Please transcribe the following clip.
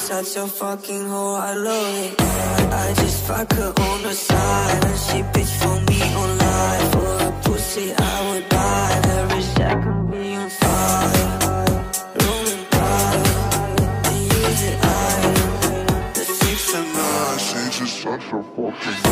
such a fucking hoe, I love it. I just fuck her on the side, and she bitch for me online. For her pussy I would die, every second be on fire. Rolling by, and use it, I. The 6 and 9, she's just such a fucking